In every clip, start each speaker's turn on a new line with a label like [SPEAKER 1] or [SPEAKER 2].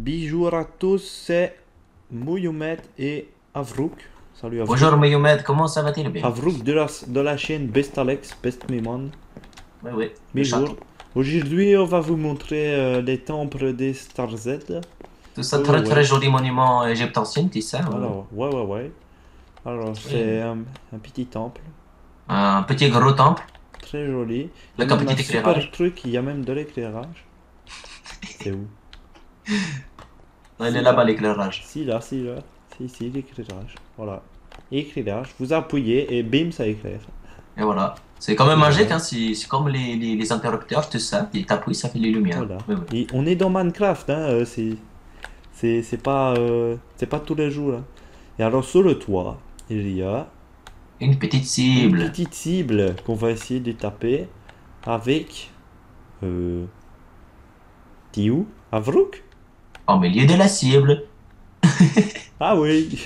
[SPEAKER 1] Bonjour à tous, c'est Mouyoumed et Avrouk. Salut Avrouk.
[SPEAKER 2] Bonjour Mohamed, comment ça va-t-il bien?
[SPEAKER 1] Avrouk de la chaîne Best Alex, Best Memon.
[SPEAKER 2] Oui, oui, le
[SPEAKER 1] Bonjour.
[SPEAKER 2] château.
[SPEAKER 1] Aujourd'hui, on va vous montrer les temples des Star Z.
[SPEAKER 2] Tout ça,
[SPEAKER 1] Ouais, ouais,
[SPEAKER 2] très très
[SPEAKER 1] ouais.
[SPEAKER 2] joli monument égyptien, c'est ça? Ouais.
[SPEAKER 1] Alors, ouais. Alors, c'est
[SPEAKER 2] Oui.
[SPEAKER 1] un petit temple,
[SPEAKER 2] Un petit gros temple
[SPEAKER 1] très joli. Il y a
[SPEAKER 2] avec un
[SPEAKER 1] même un
[SPEAKER 2] petit
[SPEAKER 1] super
[SPEAKER 2] éclairage.
[SPEAKER 1] truc, il y a même de l'éclairage. C'est où?
[SPEAKER 2] Il est
[SPEAKER 1] Si,
[SPEAKER 2] là-bas
[SPEAKER 1] là.
[SPEAKER 2] l'éclairage.
[SPEAKER 1] Si, là. Si, l'éclairage. Voilà. Éclairage. Vous appuyez et bim, ça éclaire.
[SPEAKER 2] Et voilà. C'est quand même magique,
[SPEAKER 1] Voilà.
[SPEAKER 2] hein? C'est comme les interrupteurs, tout ça. Et t'appuies, ça fait les lumières.
[SPEAKER 1] Voilà.
[SPEAKER 2] Oui, oui.
[SPEAKER 1] Et on est dans Minecraft, hein, c'est pas tous les jours, hein. Et alors sur le toit, il y a
[SPEAKER 2] Une petite
[SPEAKER 1] une
[SPEAKER 2] cible.
[SPEAKER 1] petite cible qu'on va essayer de taper avec euh, Tiou, Avrouk.
[SPEAKER 2] Au milieu de la cible.
[SPEAKER 1] Ah oui.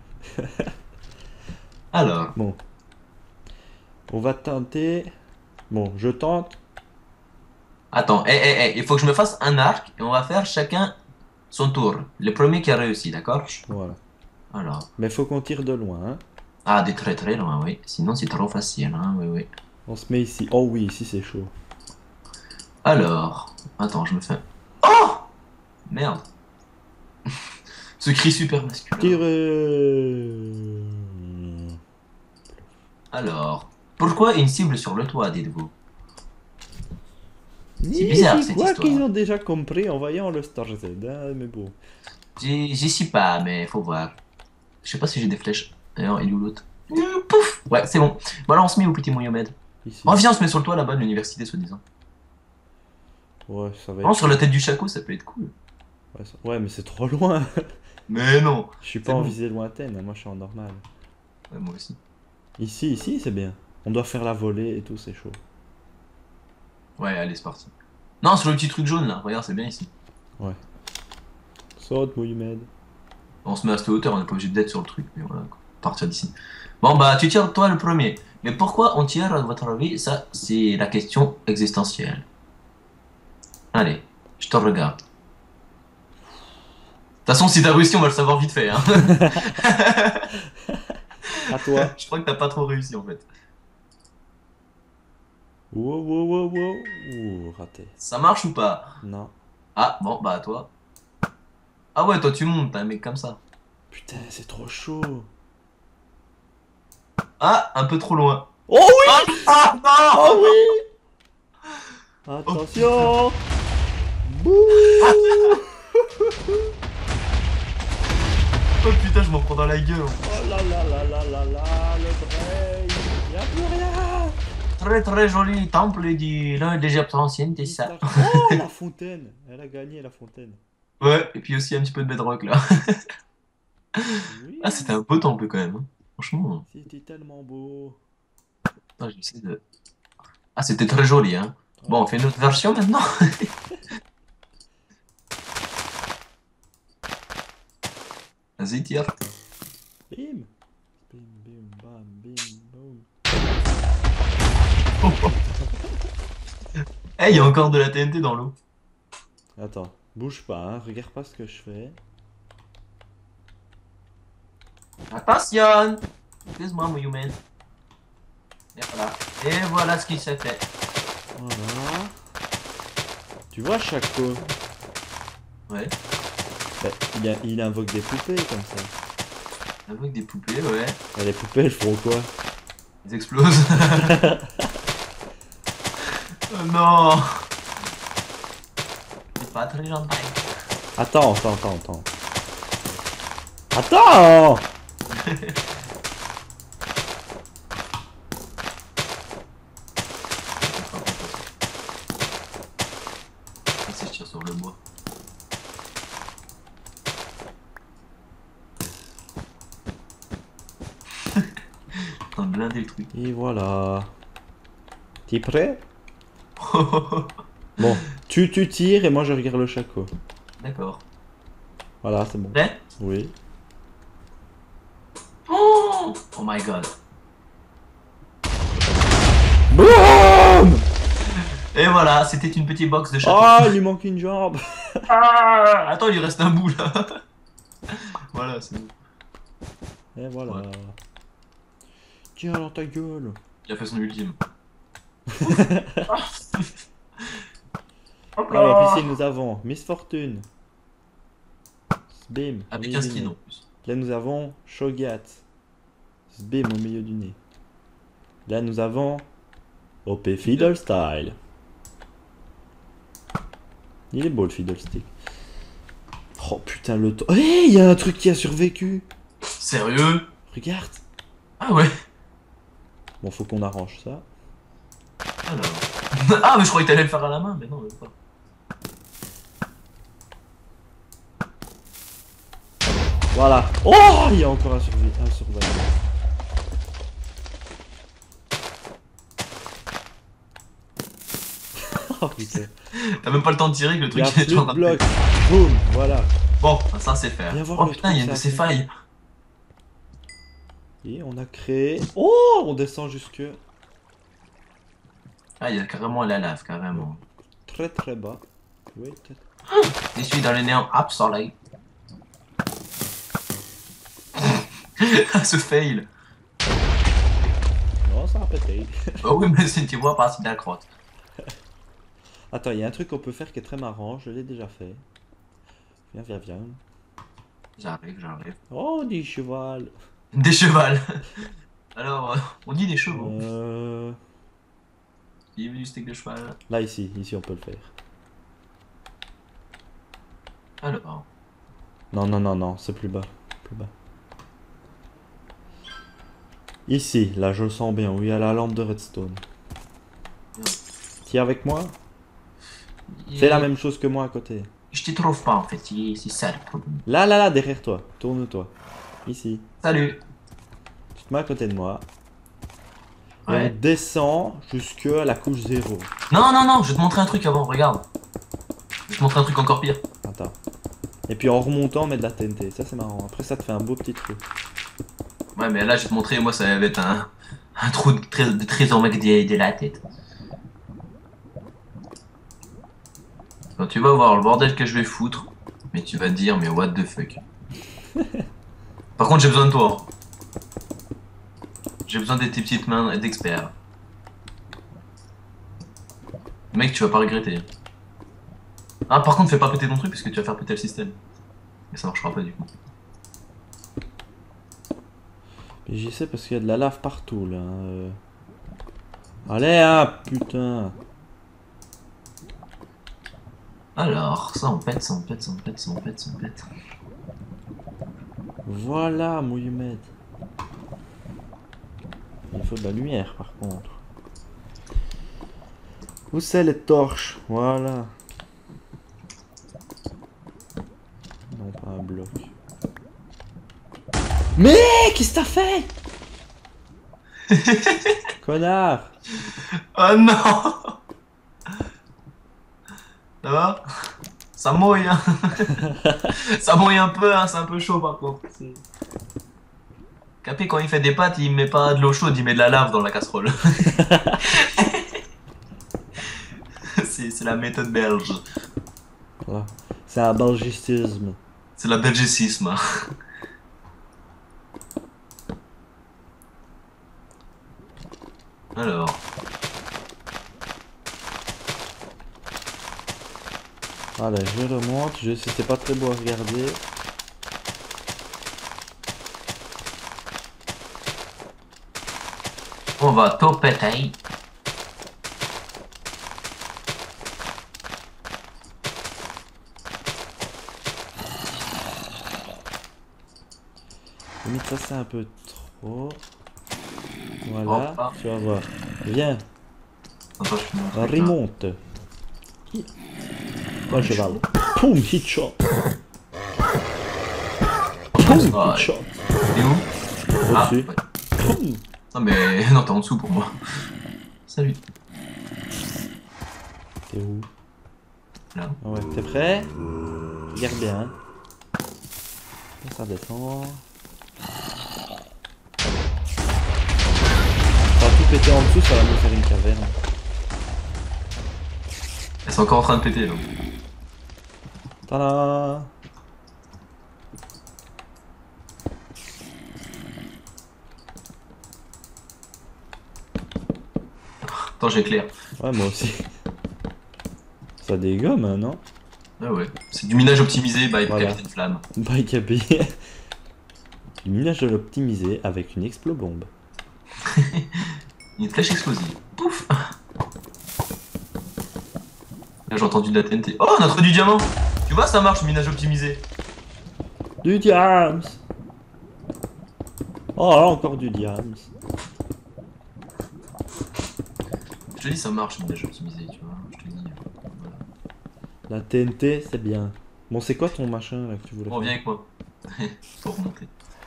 [SPEAKER 2] Alors,
[SPEAKER 1] Bon, on va tenter. Bon, je tente.
[SPEAKER 2] attends, il faut que je me fasse un arc et on va faire chacun son tour. Le premier qui a réussi, d'accord?
[SPEAKER 1] Voilà.
[SPEAKER 2] Alors.
[SPEAKER 1] Mais faut qu'on tire de loin, hein.
[SPEAKER 2] Ah, de très très loin, oui. Sinon, c'est trop facile, hein, oui, oui.
[SPEAKER 1] On se met ici. Oh oui, ici c'est chaud.
[SPEAKER 2] Alors, attends, je me fais... Oh! Merde. Ce cri super masculin.
[SPEAKER 1] Tire.
[SPEAKER 2] Alors, pourquoi une cible sur le toit, dites-vous? C'est
[SPEAKER 1] Ni
[SPEAKER 2] bizarre,
[SPEAKER 1] j'y
[SPEAKER 2] cette
[SPEAKER 1] crois qu'ils
[SPEAKER 2] histoire.
[SPEAKER 1] ont déjà compris en voyant le Star Z, hein, mais bon.
[SPEAKER 2] J'y suis pas, mais faut voir. Je sais pas si j'ai des flèches. D'ailleurs, il est où l'autre? Pouf! Ouais, c'est bon. Bon, alors, on se met au petit Mohamed.
[SPEAKER 1] Ici.
[SPEAKER 2] Oh, viens, on se met sur le toit là-bas de l'université, soi-disant.
[SPEAKER 1] Ouais, ça va
[SPEAKER 2] Oh,
[SPEAKER 1] être.
[SPEAKER 2] sur la tête du chaco, ça peut être cool.
[SPEAKER 1] Ouais, ouais, mais c'est trop loin.
[SPEAKER 2] Mais non,
[SPEAKER 1] Je suis pas
[SPEAKER 2] c'est
[SPEAKER 1] en
[SPEAKER 2] bon.
[SPEAKER 1] visée lointaine, hein, moi je suis en normal.
[SPEAKER 2] Ouais, moi aussi.
[SPEAKER 1] Ici, c'est bien. On doit faire la volée et tout, c'est chaud.
[SPEAKER 2] Ouais, allez, c'est parti. Non, sur le petit truc jaune là, regarde, c'est bien ici.
[SPEAKER 1] Ouais. Saute, Mohamed.
[SPEAKER 2] On se met à cette hauteur, on n'est pas obligé d'être sur le truc, mais voilà, quoi. Partir d'ici. Bon, bah, tu tires toi le premier. Mais pourquoi on tire, à votre avis? Ça, c'est la question existentielle. Allez, je te regarde. De toute façon, si t'as réussi, on va le savoir vite fait, hein.
[SPEAKER 1] À toi.
[SPEAKER 2] Je crois que t'as pas trop réussi, en fait.
[SPEAKER 1] Wow. Ouh, raté.
[SPEAKER 2] Ça marche ou pas?
[SPEAKER 1] Non.
[SPEAKER 2] Ah, bon, bah, à toi. Ah ouais, toi, tu montes, t'es un mec comme ça.
[SPEAKER 1] Putain, c'est trop chaud.
[SPEAKER 2] Ah, un peu trop loin.
[SPEAKER 1] Oh oui!
[SPEAKER 2] Ah,
[SPEAKER 1] Oh
[SPEAKER 2] non!
[SPEAKER 1] oui!
[SPEAKER 2] Oh,
[SPEAKER 1] Attention! Bouh!
[SPEAKER 2] oh, putain, je m'en prends dans la gueule.
[SPEAKER 1] Oh là, le break! Y'a plus rien!
[SPEAKER 2] Très très joli temple du l'un des Égyptes anciennes, c'est ça.
[SPEAKER 1] Oh, la fontaine! Elle a gagné la fontaine.
[SPEAKER 2] Ouais, et puis aussi un petit peu de bedrock là. Ah, c'était
[SPEAKER 1] Oui,
[SPEAKER 2] un beau temple quand même, hein. Franchement.
[SPEAKER 1] c'était tellement beau.
[SPEAKER 2] Attends, j'essaie de. Ah, c'était très joli, hein.
[SPEAKER 1] Ouais.
[SPEAKER 2] Bon, on fait une autre version maintenant. Vas-y, tire.
[SPEAKER 1] Bim! Bim, bam, bim, boum.
[SPEAKER 2] Eh, il y a encore de la TNT dans l'eau.
[SPEAKER 1] Attends, bouge pas, hein, regarde pas ce que je fais.
[SPEAKER 2] Attention! Excuse-moi, mon humain. Et voilà. Et voilà ce qui s'est fait.
[SPEAKER 1] Voilà. Tu vois, Chaco,
[SPEAKER 2] Ouais.
[SPEAKER 1] bah, il invoque des poupées comme ça.
[SPEAKER 2] Avec des poupées, ouais.
[SPEAKER 1] Et les poupées, elles font quoi?
[SPEAKER 2] Ils explosent. Oh non! C'est pas très gentil.
[SPEAKER 1] Attends! Attends!
[SPEAKER 2] Si je tire sur le bois. T'as blindé le truc.
[SPEAKER 1] Et voilà. T'es prêt? Bon, tu tires et moi je regarde le Chaco.
[SPEAKER 2] D'accord.
[SPEAKER 1] Voilà, c'est bon.
[SPEAKER 2] Prêt?
[SPEAKER 1] Oui.
[SPEAKER 2] Oh! Oh my god.
[SPEAKER 1] BOUM!
[SPEAKER 2] Et voilà, c'était une petite box de château.
[SPEAKER 1] Oh, il lui manque une jambe.
[SPEAKER 2] Ah, attends, il lui reste un bout là. Voilà, c'est bon.
[SPEAKER 1] Et voilà.
[SPEAKER 2] Ouais.
[SPEAKER 1] Tiens dans ta gueule.
[SPEAKER 2] Il a fait son ultime.
[SPEAKER 1] Alors ici nous avons Miss Fortune. Bim. au
[SPEAKER 2] Avec
[SPEAKER 1] milieu
[SPEAKER 2] un
[SPEAKER 1] du
[SPEAKER 2] skin
[SPEAKER 1] nez.
[SPEAKER 2] en plus.
[SPEAKER 1] Là nous avons Shogat. Bim au milieu du nez. Là nous avons OP Fiddle Style. Il est beau le Fiddle Stick. Oh putain le temps. Hé, il y a un truc qui a survécu.
[SPEAKER 2] Sérieux?
[SPEAKER 1] Regarde.
[SPEAKER 2] Ah ouais.
[SPEAKER 1] Bon, faut qu'on arrange ça.
[SPEAKER 2] Alors. Ah, mais je croyais que t'allais le faire à la main, mais non, même pas.
[SPEAKER 1] Voilà. Oh, il y a encore un survivant. Oh putain.
[SPEAKER 2] T'as même pas le temps de tirer que le
[SPEAKER 1] Il y
[SPEAKER 2] truc
[SPEAKER 1] a
[SPEAKER 2] est
[SPEAKER 1] plus
[SPEAKER 2] en
[SPEAKER 1] de
[SPEAKER 2] train de
[SPEAKER 1] blocs. Boum, voilà.
[SPEAKER 2] Bon, ça c'est faire.
[SPEAKER 1] Viens voir
[SPEAKER 2] Oh
[SPEAKER 1] le
[SPEAKER 2] putain,
[SPEAKER 1] truc,
[SPEAKER 2] il y a une de
[SPEAKER 1] ça
[SPEAKER 2] ces
[SPEAKER 1] fait.
[SPEAKER 2] failles.
[SPEAKER 1] Et on a créé... Oh, on descend jusque
[SPEAKER 2] Ah, il y a carrément la lave, carrément.
[SPEAKER 1] très très bas. Oui, peut-être.
[SPEAKER 2] Je suis dans le néant absolu. Ah, ce fail.
[SPEAKER 1] Non, ça a pété.
[SPEAKER 2] Oh oui, mais si tu vois, pas si de la crotte.
[SPEAKER 1] Attends, il y a un truc qu'on peut faire qui est très marrant. Je l'ai déjà fait. Viens, viens, viens.
[SPEAKER 2] J'arrive.
[SPEAKER 1] Oh, des cheval.
[SPEAKER 2] Des chevals. Alors, on dit des chevaux. Il y a du steak de cheval.
[SPEAKER 1] Là, ici on peut le faire.
[SPEAKER 2] Alors.
[SPEAKER 1] Non, non, non, non, c'est plus bas. Plus bas. Ici, là, je le sens bien, où il y a la lampe de redstone. Tiens avec moi. Fais la même chose que moi à côté.
[SPEAKER 2] Je t'y trouve pas en fait, c'est ça le problème.
[SPEAKER 1] Là, là, là, derrière toi. Tourne-toi. Ici.
[SPEAKER 2] Salut.
[SPEAKER 1] Tu te mets à côté de moi. Et
[SPEAKER 2] Ouais.
[SPEAKER 1] on descend jusqu'à la couche 0.
[SPEAKER 2] Non, non, non, je vais te montrer un truc avant, regarde. Je vais te montrer un truc encore pire.
[SPEAKER 1] Attends. Et puis en remontant, on met de la TNT. Ça, c'est marrant. Après, ça te fait un beau petit truc.
[SPEAKER 2] Ouais, mais là, je vais te montrer, moi, ça va être un trou de trésor mec de la tête. Quand tu vas voir le bordel que je vais foutre, mais tu vas te dire, mais what the fuck. Par contre, j'ai besoin de toi. J'ai besoin de tes petites mains d'expert. Mec, tu vas pas regretter. Ah, par contre, fais pas péter ton truc parce que tu vas faire péter le système. Mais ça marchera pas du coup.
[SPEAKER 1] Mais j'y sais parce qu'il y a de la lave partout, là. Allez, hein, putain.
[SPEAKER 2] Alors, ça on pète, ça on pète, ça on pète, ça on pète, ça on pète.
[SPEAKER 1] Voilà, Mohamed. Il faut de la lumière, par contre. Où c'est les torches? Voilà. Non, pas un bloc. Mais qu'est-ce que t'as fait? Connard.
[SPEAKER 2] Oh non. Ça va? Ça mouille, hein. Ça mouille un peu, hein, c'est un peu chaud par contre. Capé, quand il fait des pâtes, il met pas de l'eau chaude, il met de la lave dans la casserole. C'est la méthode belge.
[SPEAKER 1] Voilà. C'est un belgicisme.
[SPEAKER 2] C'est la belgicisme. Alors.
[SPEAKER 1] Allez, je remonte. Je sais, c'est pas très beau à regarder.
[SPEAKER 2] On va tout péter.
[SPEAKER 1] Limite, ça c'est un peu trop. Voilà,
[SPEAKER 2] Oh, ah.
[SPEAKER 1] tu vas voir. Viens,
[SPEAKER 2] Attends, je finis mon truc, là.
[SPEAKER 1] remonte. Un cheval. Poum, hitshot. Poum,
[SPEAKER 2] Ah,
[SPEAKER 1] hitshot.
[SPEAKER 2] t'es où? Ah,
[SPEAKER 1] Au-dessus.
[SPEAKER 2] ouais.
[SPEAKER 1] Poum.
[SPEAKER 2] Non mais non, t'es en dessous pour moi. Salut.
[SPEAKER 1] T'es où?
[SPEAKER 2] Là.
[SPEAKER 1] Ah ouais, t'es prêt? Regarde bien. Ça descend. Ça va tout péter en dessous, ça va nous faire une caverne.
[SPEAKER 2] Elles sont encore en train de péter là.
[SPEAKER 1] Tada.
[SPEAKER 2] Attends, j'éclaire.
[SPEAKER 1] Ouais, moi aussi. Ça dégomme, hein, non?
[SPEAKER 2] Ah ouais. C'est du minage optimisé by
[SPEAKER 1] Voilà.
[SPEAKER 2] Capitaine Flamme.
[SPEAKER 1] By KB. Du minage de l'optimiser avec une explobombe.
[SPEAKER 2] Une flèche explosive. Pouf. Là j'ai entendu de la TNT. Oh, on a trouvé du diamant. Tu vois, ça marche, le minage optimisé.
[SPEAKER 1] Du diams. Oh là, encore du diams.
[SPEAKER 2] Je te dis, ça marche, le minage optimisé, tu vois. Je te dis. Voilà.
[SPEAKER 1] La TNT, c'est bien. Bon, c'est quoi ton machin là que tu voulais
[SPEAKER 2] Bon, viens
[SPEAKER 1] faire?
[SPEAKER 2] avec moi. Pour remonter.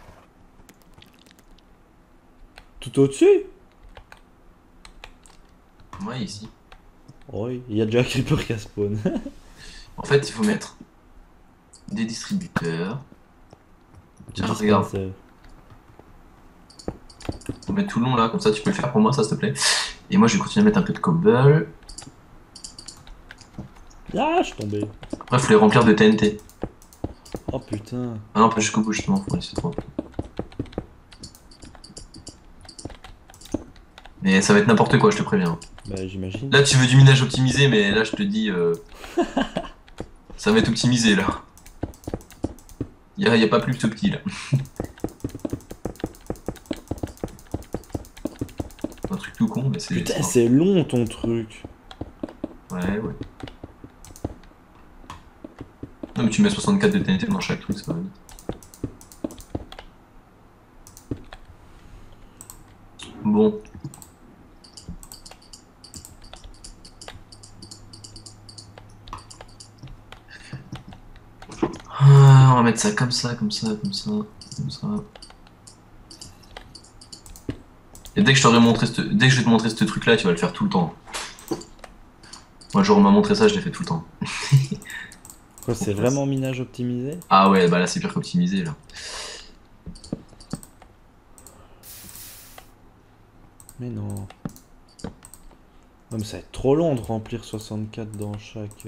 [SPEAKER 1] Tout au-dessus?
[SPEAKER 2] Ouais, ici.
[SPEAKER 1] Oui, il y a déjà un creeper qui a spawn.
[SPEAKER 2] En fait, il faut mettre des distributeurs. Tiens,
[SPEAKER 1] Du
[SPEAKER 2] regarde.
[SPEAKER 1] dispenser.
[SPEAKER 2] Faut mettre tout le long là, comme ça tu peux le faire pour moi, ça s'il te plaît. Et moi je vais continuer à mettre un peu de cobble.
[SPEAKER 1] Ah, je suis tombé.
[SPEAKER 2] Après, il faut les remplir de TNT.
[SPEAKER 1] Oh putain.
[SPEAKER 2] Ah non, pas jusqu'au bout, justement, faut laisser trop. Mais ça va être n'importe quoi, je te préviens.
[SPEAKER 1] Bah, j'imagine.
[SPEAKER 2] Là, tu veux du minage optimisé, mais là, je te dis. Ça va être optimisé là. Y a pas plus petit là. Un truc tout con, mais c'est.
[SPEAKER 1] Putain, c'est long ton truc.
[SPEAKER 2] Ouais, ouais. Non, mais tu mets 64 de TNT dans chaque truc, ça va vite. Bon. Ah, on va mettre ça comme ça, comme ça, comme ça, comme ça. Et dès que je t'aurai montré dès que je vais te montrer ce truc là, tu vas le faire tout le temps. Moi, genre on m'a montré ça, je l'ai fait tout le temps.
[SPEAKER 1] Quoi, c'est vraiment minage optimisé?
[SPEAKER 2] Ah ouais, bah là c'est pire qu'optimisé là.
[SPEAKER 1] Mais non. Non, mais ça va être trop long de remplir 64 dans chaque.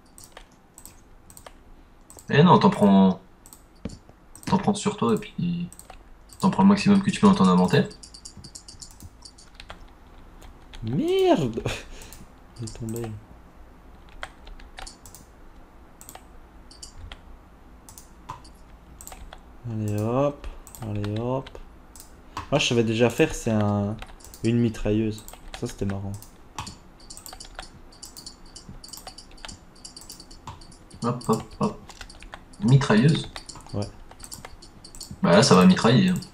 [SPEAKER 2] Eh non, t'en prends sur toi et puis t'en prends le maximum que tu peux dans ton inventaire.
[SPEAKER 1] Merde! Il est tombé. Allez hop, allez hop. Moi je savais déjà faire, c'est une mitrailleuse. Ça c'était marrant.
[SPEAKER 2] Hop, hop, hop. Mitrailleuse.
[SPEAKER 1] Ouais.
[SPEAKER 2] Bah là ça va mitrailler. Hein.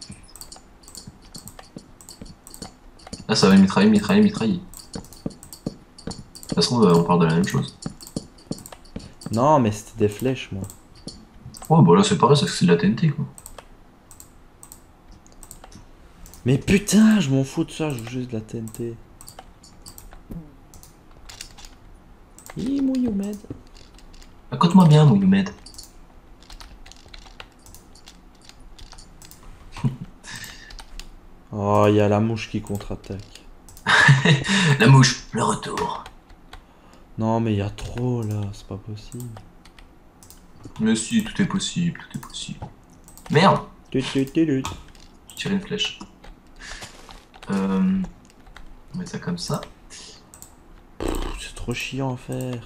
[SPEAKER 2] Là ça va mitrailler, mitrailler, mitrailler. De toute façon, on parle de la même chose.
[SPEAKER 1] Non mais c'était des flèches moi.
[SPEAKER 2] Oh bah là c'est pareil, c'est de la TNT quoi.
[SPEAKER 1] Mais putain, je m'en fous de ça, je veux juste de la TNT. Mouilloumed.
[SPEAKER 2] Raconte-moi bien, Mouyoumed.
[SPEAKER 1] Oh, il y a la mouche qui contre-attaque.
[SPEAKER 2] La mouche, le retour.
[SPEAKER 1] Non mais il y a trop là, c'est pas possible.
[SPEAKER 2] Mais si, tout est possible, tout est possible. Merde,
[SPEAKER 1] Tut, tut, tut, tut.
[SPEAKER 2] j'ai tiré une flèche. On va mettre ça comme ça.
[SPEAKER 1] C'est trop chiant à faire.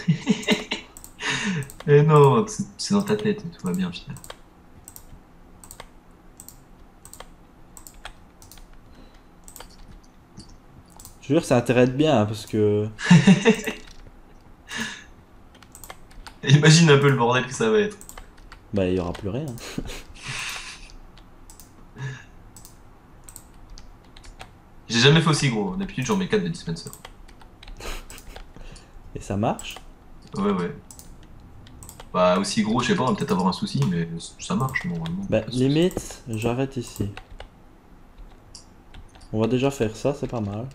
[SPEAKER 2] Eh non, c'est dans ta tête, tout va bien, finalement.
[SPEAKER 1] Je veux dire, ça intéresse bien hein, parce que.
[SPEAKER 2] Imagine un peu le bordel que ça va être.
[SPEAKER 1] Bah, il y aura plus rien.
[SPEAKER 2] J'ai jamais fait aussi gros, d'habitude j'en mets 4 de dispenser.
[SPEAKER 1] Et ça marche.
[SPEAKER 2] Ouais, ouais. Bah, aussi gros, je sais pas, on va peut-être avoir un souci, mais ça marche normalement.
[SPEAKER 1] Bah,
[SPEAKER 2] Pas de souci.
[SPEAKER 1] limite, j'arrête ici. On va déjà faire ça, c'est pas mal.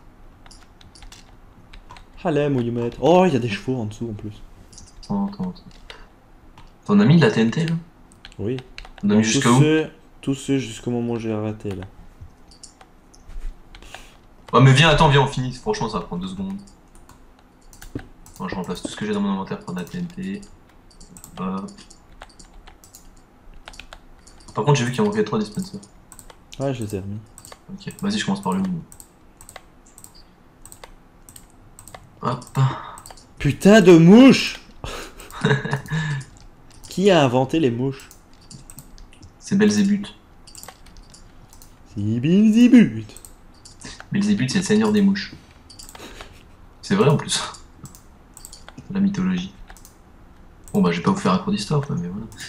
[SPEAKER 1] Allez, Mouilloumed. Oh, il y a des chevaux en dessous en plus.
[SPEAKER 2] Attends, attends, attends. T'en as mis de la TNT là?
[SPEAKER 1] Oui.
[SPEAKER 2] On a mis jusqu'à où?
[SPEAKER 1] Tous ceux jusqu'au moment où j'ai arrêté là.
[SPEAKER 2] Ouais, mais viens, attends, viens, on finit. Franchement, ça va prendre 2 secondes. Bon, je remplace tout ce que j'ai dans mon inventaire par de la TNT. Hop. Par contre, j'ai vu qu'il en manquait 3 dispensers.
[SPEAKER 1] Ouais, je les ai remis.
[SPEAKER 2] Ok, vas-y, je commence par le mine. Hop.
[SPEAKER 1] Putain de mouches. Qui a inventé les mouches?
[SPEAKER 2] C'est Belzébuth.
[SPEAKER 1] Zibizibut.
[SPEAKER 2] Belzébuth, c'est le seigneur des mouches. C'est vrai en plus. La mythologie. Bon, bah, je vais pas vous faire un cours d'histoire, quoi, mais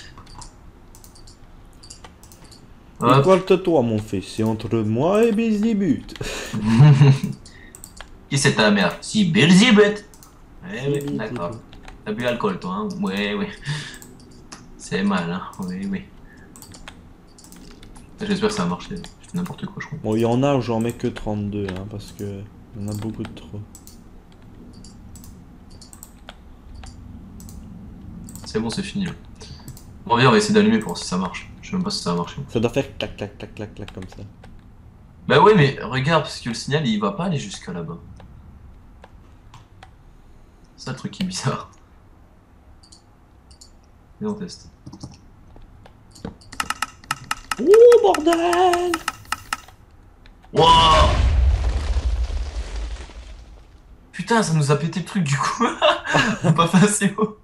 [SPEAKER 2] voilà. Hop.
[SPEAKER 1] Écoute-toi, mon fils, c'est entre moi et Bizibut.
[SPEAKER 2] Qui c'est ta mère? Si, Belzébuth. Eh oui,
[SPEAKER 1] Belzébuth.
[SPEAKER 2] d'accord. T'as bu l'alcool, toi, hein? Ouais, ouais. C'est mal, hein? Oui, oui. J'espère que ça a marché. Je fais n'importe quoi, je crois.
[SPEAKER 1] Bon, il y en a où j'en mets que 32, hein, parce que il y en a beaucoup de trop.
[SPEAKER 2] C'est bon, c'est fini. Là. Bon, viens, on va essayer d'allumer pour voir si ça marche. Je sais même pas si ça va marcher.
[SPEAKER 1] Ça doit faire clac, clac, clac, clac, clac, comme ça.
[SPEAKER 2] Bah ouais, mais regarde, parce que le signal, il va pas aller jusqu'à là-bas. C'est ça le truc qui est bizarre. Et on teste.
[SPEAKER 1] Oh, bordel!
[SPEAKER 2] Wouah! Putain, ça nous a pété le truc du coup. On pas fait assez haut.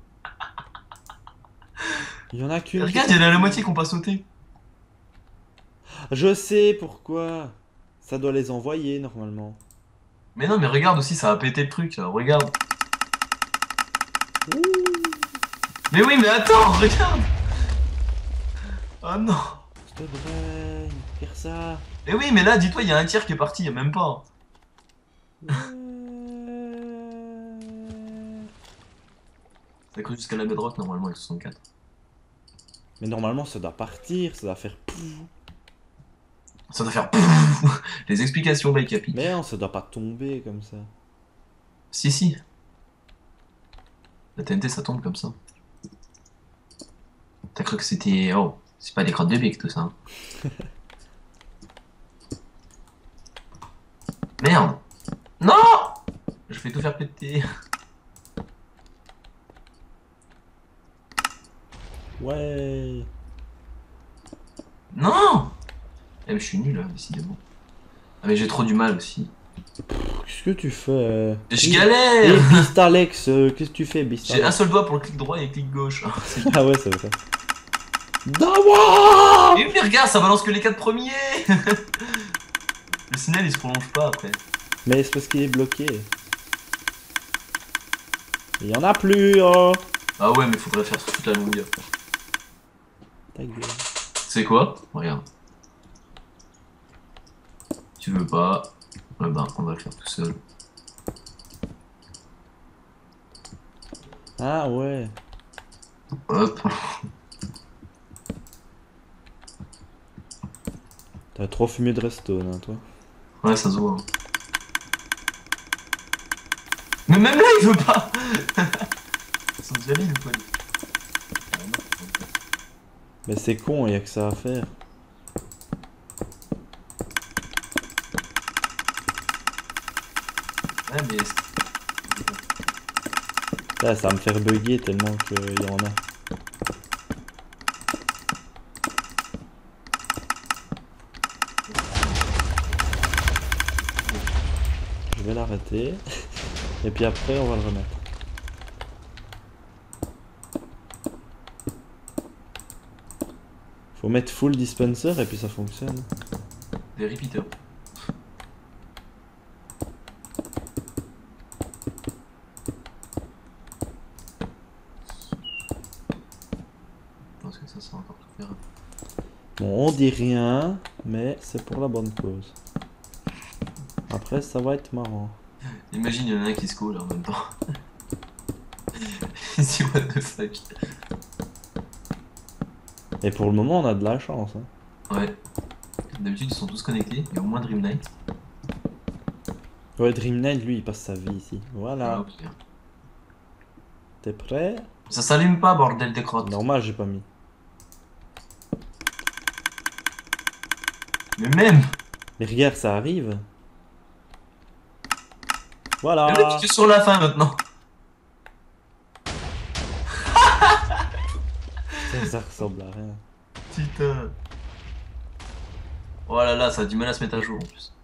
[SPEAKER 1] Il y en a qu'une.
[SPEAKER 2] Regarde, il y en a la moitié qu'on pas sauté.
[SPEAKER 1] Je sais pourquoi. Ça doit les envoyer, normalement.
[SPEAKER 2] Mais non, mais regarde aussi, ça a pété le truc là. Regarde.
[SPEAKER 1] Ouh.
[SPEAKER 2] Mais oui, mais attends, regarde. Oh non.
[SPEAKER 1] Je devrais faire ça.
[SPEAKER 2] Mais oui, mais là, dis-toi, il y a un tiers qui est parti, il y a même pas. Ça cru jusqu'à la bedrock normalement avec 64.
[SPEAKER 1] Mais normalement, ça doit partir, ça doit faire pouf.
[SPEAKER 2] Ça doit faire les explications by Capi.
[SPEAKER 1] Mais non, ça doit pas tomber comme ça.
[SPEAKER 2] Si, si. La TNT, ça tombe comme ça. T'as cru que c'était... Oh, c'est pas des crottes de bique tout ça. Hein. Merde. Non. Je vais tout faire péter.
[SPEAKER 1] Ouais.
[SPEAKER 2] Non. Eh, mais je suis nul là, décidément. Ah mais j'ai trop du mal aussi.
[SPEAKER 1] Qu'est-ce que tu fais?
[SPEAKER 2] Je
[SPEAKER 1] Et
[SPEAKER 2] galère.
[SPEAKER 1] Bistalex, qu'est-ce que tu fais,
[SPEAKER 2] J'ai
[SPEAKER 1] Bistalex?
[SPEAKER 2] un seul doigt pour le clic droit et le clic gauche. C'est-
[SPEAKER 1] Ah ouais, c'est vrai. Dawa!
[SPEAKER 2] Mais regarde, ça balance que les 4 premiers. Le signal il se prolonge pas après.
[SPEAKER 1] Mais c'est parce qu'il est bloqué. Il y en a plus, oh!
[SPEAKER 2] Ah ouais, mais faudrait faire toute la longueur.
[SPEAKER 1] Ta gueule.
[SPEAKER 2] C'est quoi? Regarde. Tu veux pas? Ouais, ben, on va le faire tout seul.
[SPEAKER 1] Ah ouais.
[SPEAKER 2] Hop.
[SPEAKER 1] T'as trop fumé de Redstone, hein, toi.
[SPEAKER 2] Ouais, ça se voit. Hein. Mais même là, il veut pas. Ils sont déjà mis, le poil.
[SPEAKER 1] Mais c'est con, y a que ça à faire.
[SPEAKER 2] Ouais, mais...
[SPEAKER 1] Là, ça va me faire bugger tellement qu'il y en a. Je vais l'arrêter. Et puis après, on va le remettre. Faut mettre full dispenser et puis ça fonctionne.
[SPEAKER 2] Des repeaters. Je pense que ça sera encore tout faire.
[SPEAKER 1] Bon, on dit rien, mais c'est pour la bonne cause. Après, ça va être marrant.
[SPEAKER 2] Imagine, il y en a un qui se colle en même temps. Il se dit, what the fuck.
[SPEAKER 1] Et pour le moment, on a de la chance. Hein.
[SPEAKER 2] Ouais. D'habitude, ils sont tous connectés. Il y a au moins Dream Knight.
[SPEAKER 1] Ouais, Dream Knight, lui, il passe sa vie ici.
[SPEAKER 2] Ah,
[SPEAKER 1] Voilà.
[SPEAKER 2] ok.
[SPEAKER 1] T'es prêt?
[SPEAKER 2] Ça s'allume pas, bordel des crottes.
[SPEAKER 1] Normal, j'ai pas mis.
[SPEAKER 2] Mais même.
[SPEAKER 1] Mais regarde, ça arrive.
[SPEAKER 2] Mais là,
[SPEAKER 1] Voilà.
[SPEAKER 2] tu es sur la fin maintenant.
[SPEAKER 1] Ça ressemble à rien.
[SPEAKER 2] Putain. Oh là là, ça a du mal à se mettre à jour en plus.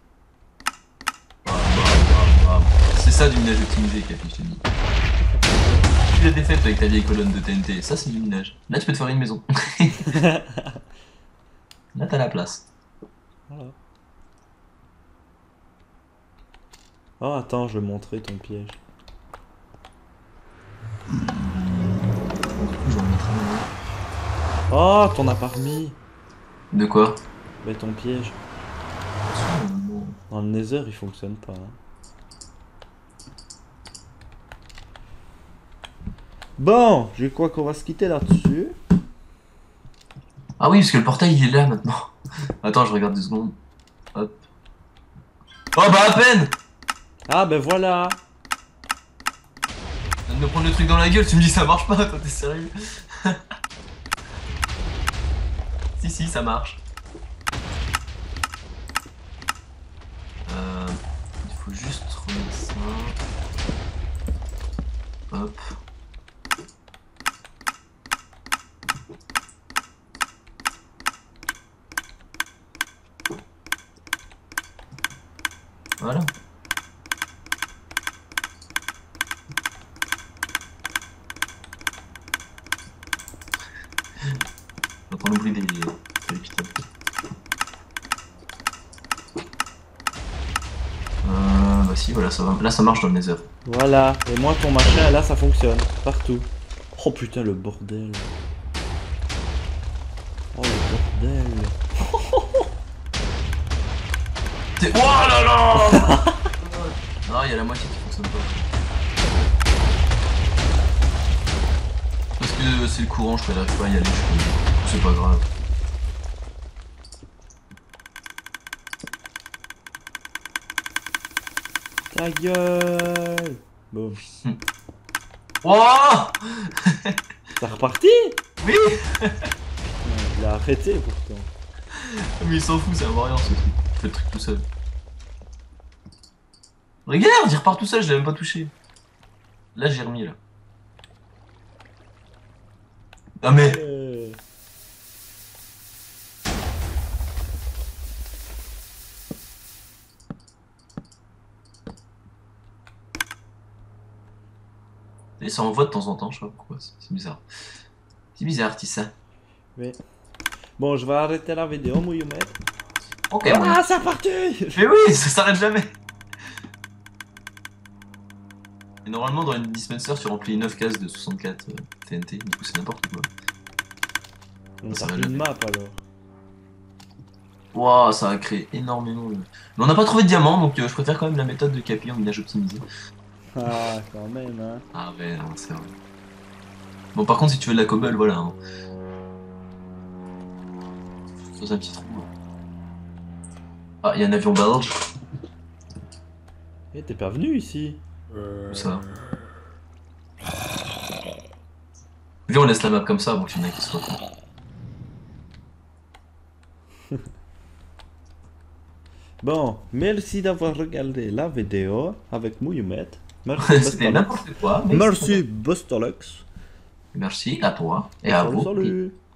[SPEAKER 2] C'est ça du minage optimisé, Capi, je te dis. Tu l'as défaite avec ta vieille colonne de TNT, ça c'est du minage. Là tu peux te faire une maison. Là t'as la place.
[SPEAKER 1] Voilà. Oh, attends, je vais montrer ton piège. Oh, t'en as pas remis.
[SPEAKER 2] De quoi?
[SPEAKER 1] Mais ton piège. Dans le Nether, il fonctionne pas. Hein. Bon, je crois qu'on va se quitter là-dessus.
[SPEAKER 2] Ah oui, parce que le portail il est là maintenant. Attends, je regarde 2 secondes. Hop. Oh bah à peine!
[SPEAKER 1] Ah ben voilà.
[SPEAKER 2] Je viens de me prendre le truc dans la gueule, tu me dis ça marche pas, toi t'es sérieux? Si, ça marche. Il faut juste remettre ça. Hop. Voilà. J'entends le bruit des pistolets. Bah si, voilà, ça va. Là ça marche dans le Nether.
[SPEAKER 1] Voilà. Et moi, ton machin, là, ça fonctionne. Partout. Oh putain, le bordel. Oh, le bordel.
[SPEAKER 2] Oh là là. Non, il y a la moitié qui fonctionne pas. Parce que c'est le courant, je n'arrive pas à y aller, c'est pas grave.
[SPEAKER 1] Ta gueule. Bon.
[SPEAKER 2] Wouah.
[SPEAKER 1] T'as reparti?
[SPEAKER 2] Oui.
[SPEAKER 1] Il a arrêté pourtant.
[SPEAKER 2] Mais il s'en fout, c'est un warrior ce truc. Il fait le truc tout seul. Regarde, il repart tout seul, je l'ai même pas touché. Là j'ai remis là. Ah mais... Et ça envoie de temps en temps, je sais pas pourquoi, c'est bizarre. C'est bizarre, tu sais ça.
[SPEAKER 1] Oui. Bon, je vais arrêter la vidéo, Mouilloumet.
[SPEAKER 2] Ok,
[SPEAKER 1] Ah,
[SPEAKER 2] ouais.
[SPEAKER 1] c'est reparti.
[SPEAKER 2] Mais oui, ça s'arrête jamais. Et normalement, dans une dispenser, tu remplis 9 cases de 64 TNT, du coup c'est n'importe quoi.
[SPEAKER 1] On
[SPEAKER 2] Ça
[SPEAKER 1] t'a
[SPEAKER 2] va
[SPEAKER 1] plus de
[SPEAKER 2] jamais.
[SPEAKER 1] map alors.
[SPEAKER 2] Waouh, ça a créé énormément de... Mais on n'a pas trouvé de diamant, donc je préfère quand même la méthode de Capi en minage optimisé.
[SPEAKER 1] Ah, quand même, hein.
[SPEAKER 2] Ah ouais, non, c'est vrai. Bon, par contre, si tu veux de la cobble, voilà. Hein. Fais un petit trou. Ah, il y a un avion belge.
[SPEAKER 1] Eh, t'es pas venu ici?
[SPEAKER 2] Où ça? Viens, on laisse la map comme ça, bon qu'il y en a qui se retrouvent.
[SPEAKER 1] Bon, merci d'avoir regardé la vidéo avec Mouilloumet. Merci
[SPEAKER 2] C'était
[SPEAKER 1] Bostalex.
[SPEAKER 2] n'importe quoi. Mais
[SPEAKER 1] Merci Bostalex.
[SPEAKER 2] merci à toi et à
[SPEAKER 1] Salut,
[SPEAKER 2] vous.
[SPEAKER 1] salut.